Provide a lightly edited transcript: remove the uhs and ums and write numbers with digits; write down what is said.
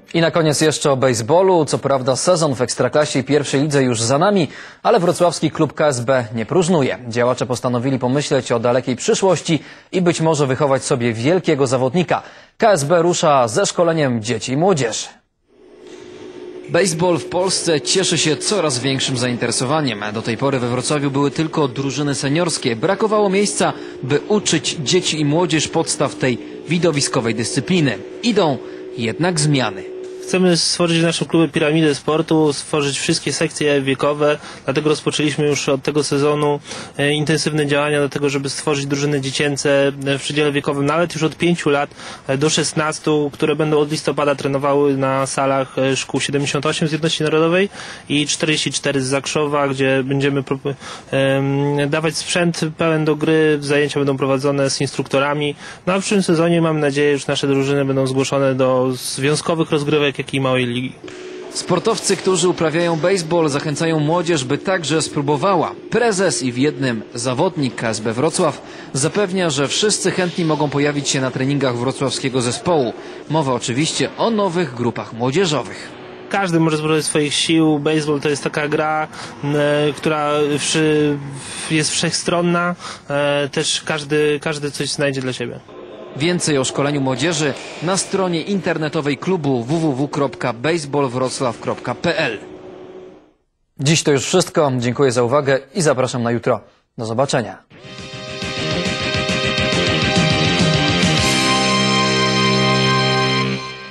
I na koniec jeszcze o bejsbolu. Co prawda sezon w Ekstraklasie i pierwszej lidze już za nami, ale wrocławski klub KSB nie próżnuje. Działacze postanowili pomyśleć o dalekiej przyszłości i być może wychować sobie wielkiego zawodnika. KSB rusza ze szkoleniem dzieci i młodzieży. Bejsbol w Polsce cieszy się coraz większym zainteresowaniem. Do tej pory we Wrocławiu były tylko drużyny seniorskie. Brakowało miejsca, by uczyć dzieci i młodzież podstaw tej widowiskowej dyscypliny. Idą jednak zmiany. Chcemy stworzyć w naszym klubie piramidę sportu, stworzyć wszystkie sekcje wiekowe, dlatego rozpoczęliśmy już od tego sezonu intensywne działania do tego, żeby stworzyć drużyny dziecięce w przedziale wiekowym nawet już od 5 lat do 16, które będą od listopada trenowały na salach szkół 78 z Jedności Narodowej i 44 z Zakrzowa, gdzie będziemy dawać sprzęt pełen do gry, zajęcia będą prowadzone z instruktorami. No a w przyszłym sezonie mam nadzieję, że nasze drużyny będą zgłoszone do związkowych rozgrywek, jak i małej ligi. Sportowcy, którzy uprawiają bejsbol, zachęcają młodzież, by także spróbowała. Prezes i w jednym zawodnik KSB Wrocław zapewnia, że wszyscy chętni mogą pojawić się na treningach wrocławskiego zespołu. Mowa oczywiście o nowych grupach młodzieżowych. Każdy może spróbować swoich sił. Baseball to jest taka gra, która jest wszechstronna. Też każdy coś znajdzie dla siebie. Więcej o szkoleniu młodzieży na stronie internetowej klubu www.baseballwroclaw.pl. Dziś to już wszystko. Dziękuję za uwagę i zapraszam na jutro. Do zobaczenia.